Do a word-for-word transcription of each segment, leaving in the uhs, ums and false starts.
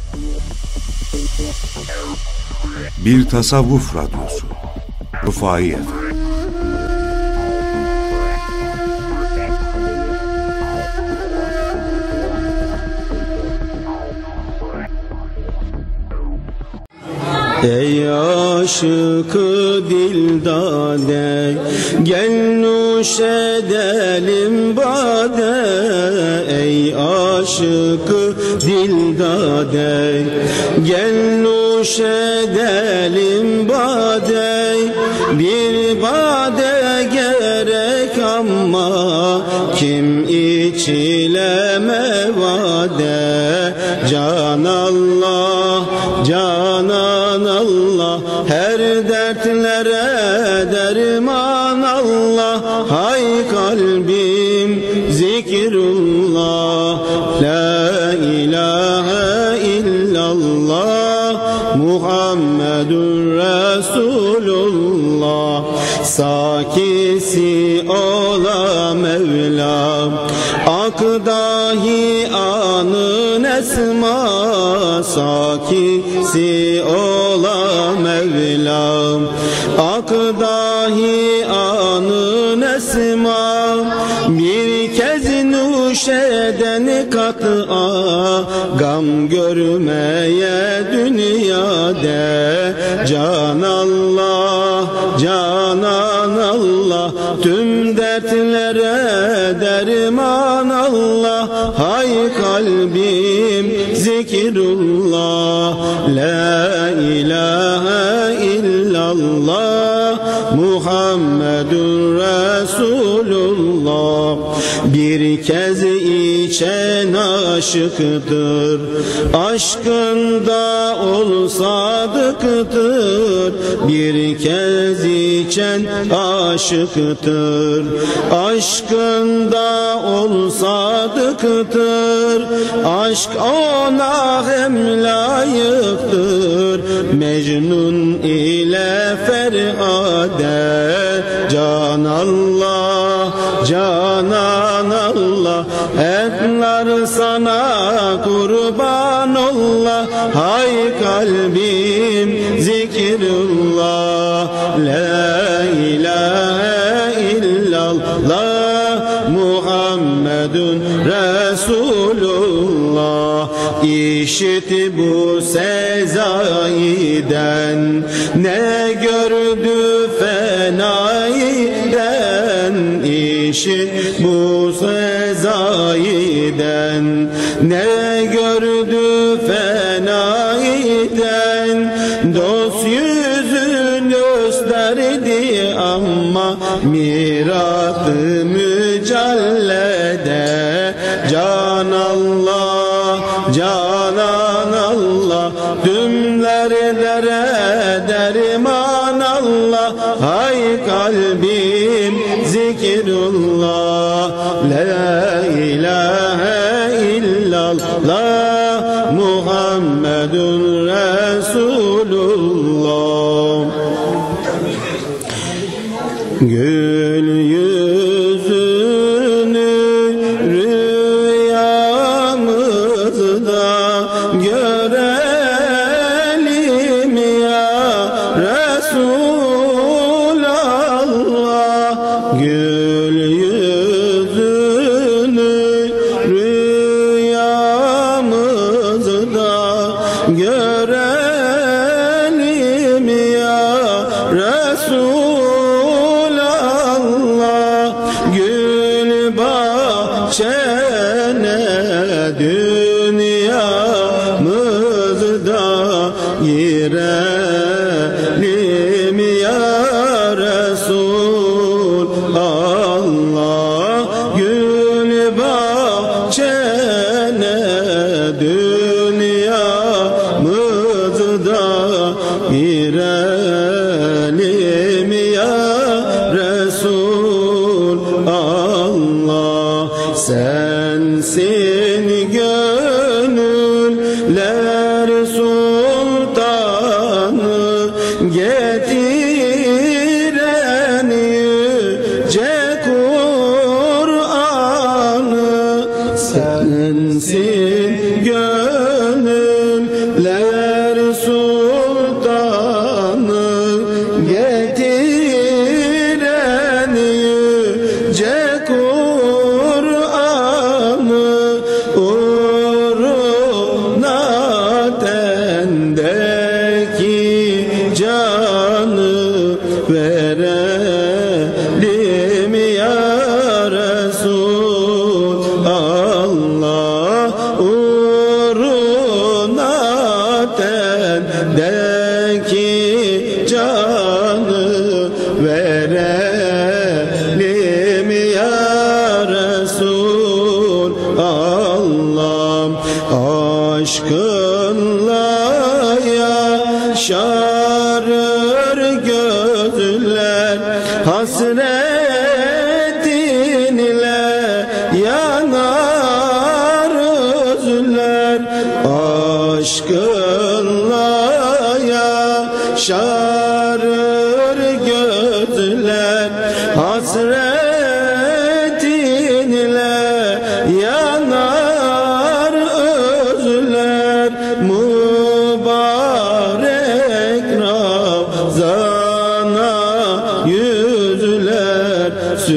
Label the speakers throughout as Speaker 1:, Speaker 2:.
Speaker 1: Bir Tasavvuf Radyosu. Rufai Efendi.
Speaker 2: Ey aşık-ı dildade, gel nuş edelim bade. Ey aşık-ı dildade, gel nuş edelim bade. Bir bade gerek ama kim içileme vade. Can Allah, Canan Allah, her dertlere derman Allah. Hay kalbim zikrullah, la ilahe illallah, Muhammedun Resulullah. Sakisi ola Mevla, ak dahi anın esma. Sakisi ola Mevla, ak dahi anın esma. Bir kez nuş eden kat'a, gam görmeye dünyada. Can Allah, Canan Allah, tüm dertlere derman Allah. Hay kalbim zikrullah, la ilahe illallah, Muhammedun Resulullah. Bir kez içen aşıktır, aşkında ol sadıktır. Bir kez içen aşıktır, aşkında ol sadıktır. Aşk ona hem layıktır, Mecnun ile Ferhade. Can Allah, Canan Allah, etler sana kurban Allah. Hay kalbim zikrullah, la ilahe illallah, Muhammedun Resulullah. İşit bu sezayiden, ne gördü fenayiden. İşit bu sezayiden, ne gördü fenayiden. Dost yüzünü gösterdi ama mirat-ı mücellede. Can Allah, Canan Allah, tümlerlere derman Allah. Hay kalbim zikrullah, la ilahe illallah, Muhammedun Resulullah. Gül yüzünü rüyamızda görelim ya Resulallah. Gül yüzünü rüyamızda görelim ya Resulallah. Gül bahçene dünyamızda girelim ya Resulallah. Gül bahçene dünyamızda girelim ya Resulallah. Sensin gönüller sultanı, getiren yüce Kur'an'ı. Sensin gönüller aşkınla yaşarır gözler, hasretinle yanar özler. Aşkınla yaşarır gözler, hasretinle yanar özler. Mübarek Ravzana yüzler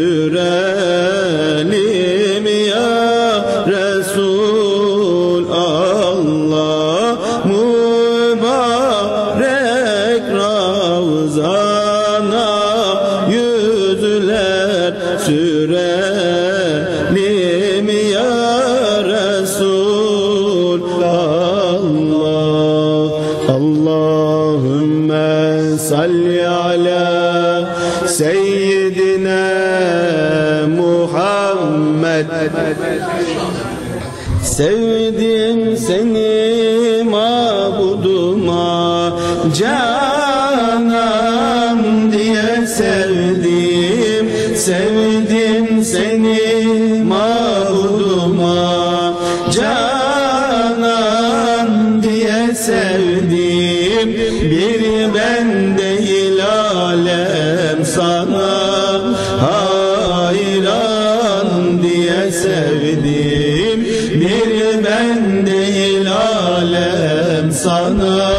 Speaker 2: sürelim ya Resul Allah. Mübarek Ravzana yüzler sürelim ya Resul Allah. Allahümme salli ala seyyidina Muhammed. Sevdim seni mabuduma, canım diye sevdim. Sevdim seni mabuduma, canım diye sevdim. Bir ben değil alem sana hayran diye sevdim. Bir ben değil alem sana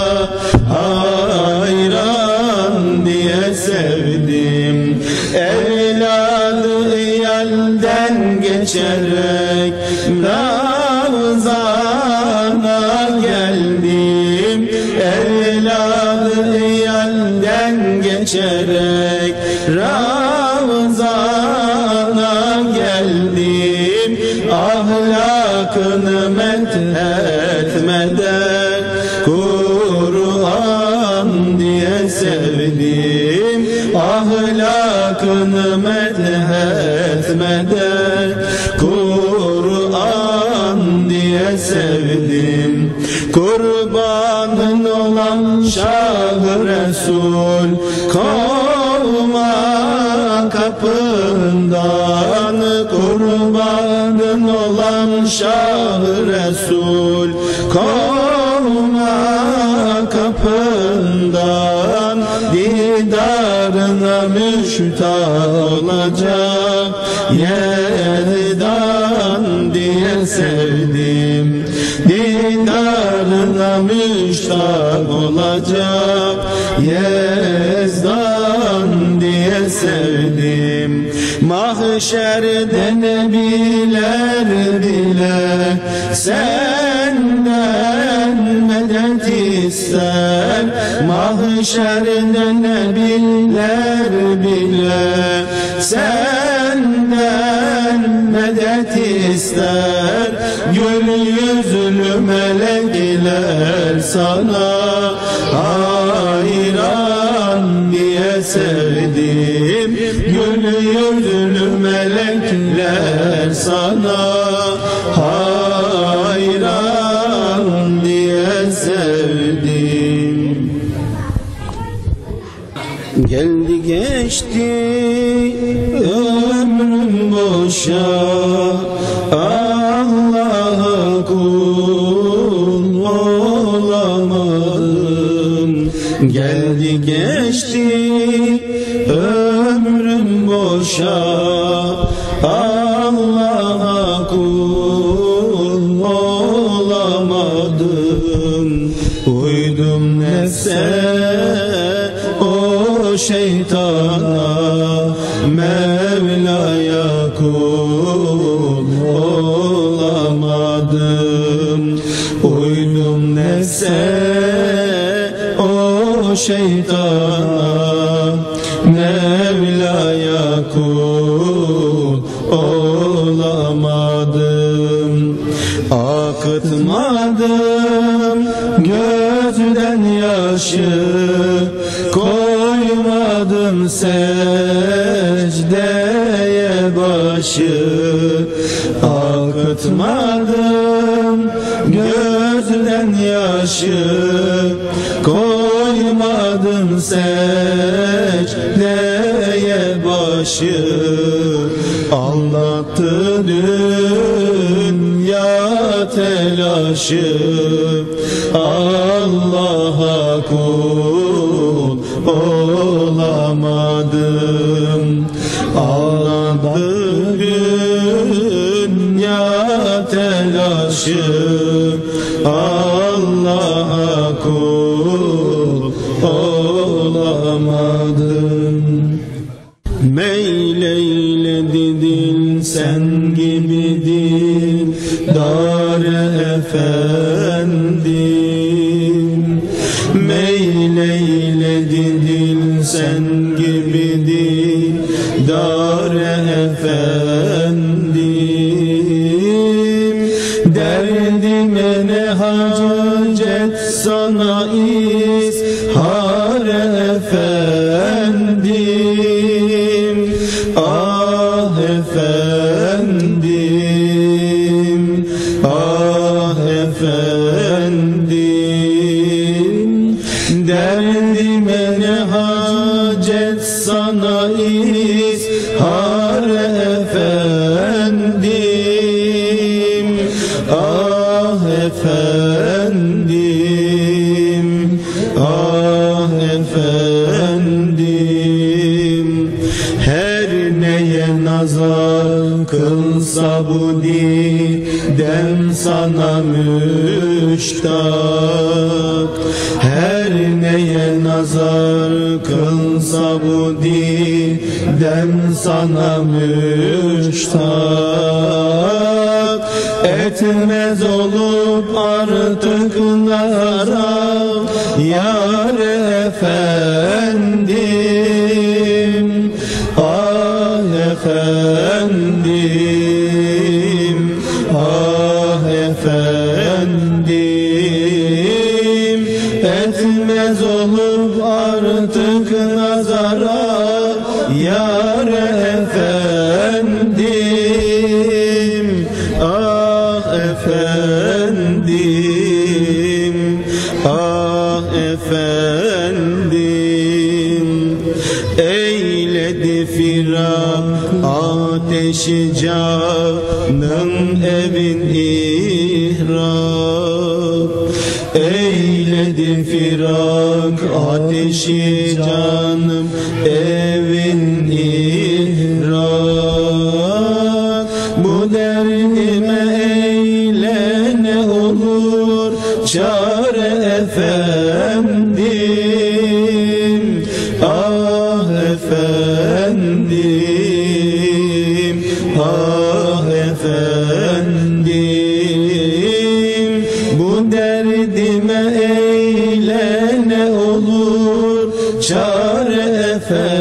Speaker 2: hayran diye sevdim. Evladı yelden geçerek Ravzana geldim. Evladı yelden geçerek Ravzana geldim. Ahlakını methetmeden Kur'an diye sevdim. Ahlakını methetmeden Kur'an diye sevdim. Kurbanın olan Şah-ı Resul kovma kapından. Kurbanın olan Şah-ı Resul kovma kapından. Didarına müştah olacak yerdan diye sevdim. Didarına müştah olacak Yezdan diye sevdim. Mahşerde nebiler bile senden medet ister. Mahşerde nebiler bile senden medet ister. Gül yüzlü melekler sana hayran diye sevdim. Gül yüzlü melekler sana hayran diye sevdim. Geldi geçti ömrüm boşa, Allah'a kul olamadım. Geldi geçti ömrüm boşa, Allah'a kul olamadım. Uydum nefse o şeytana, Mevla'ya kul olamadım. Uydum nefse o şeytana, Mevla'ya kul olamadım. Akıtmadım gözden yaşı, koymadım secdeye başı. Akıtmadım göz gözden yaşı koymadın secdeye başı. Anlattı dünya telaşı, Allah'a kul olamadım. Anlattı dünya telaşı, Allah'a kul olamadım. Meyleyledi dil sen gibi dil dar-ı efendim. Meyleyledi dil sen gibi dil dar-ı efendim. Derdime ne hacet sana izhar efendim. Ah efendim, ah efendim. Derdime ne hacet sana izhar efendim. Ah efendim, ah efendim. Her neye nazar kılsa bu didem sana müştak. Her neye nazar kılsa bu didem sana müştak. Etmez olup artık nara yar efendim. Ah efendim, ah efendim. Etmez olup artık nazara yar efendim. Ah efendim, ah efendim. Eyledi firak ateşi canım evin ihrap. Eyledi firak ateşi canım evin ihrap. Bu derdime eyle ne olur çare efendim. Ah efendim, ah efendim. Bu derdime eyle ne olur çare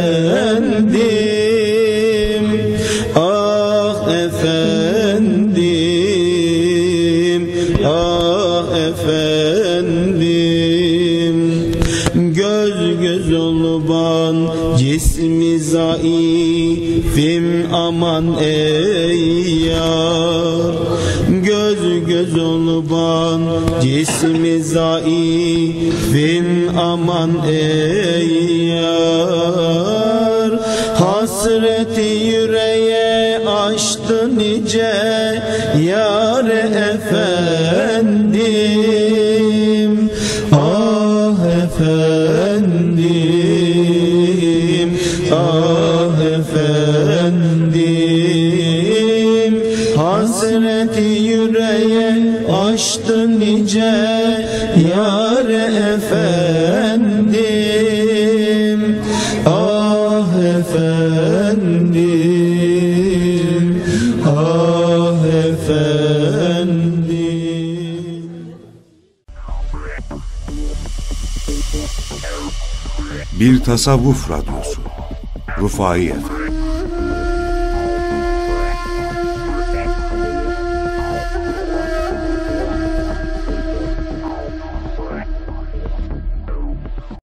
Speaker 2: efendim. Ah efendim, ah efendim. Göz göz oluban cismi zaifim aman ey yar. Göz göz oluban cismi zaifim aman ey yar. Hasreti yüreğe açtı nice yar efendim. Ah efendim, ah efendim. Hasreti yüreğe açtı nice yar efendim. Ah efendim, ah efendim.
Speaker 1: Bir tasavvuf radyosu. Rufai Efendi.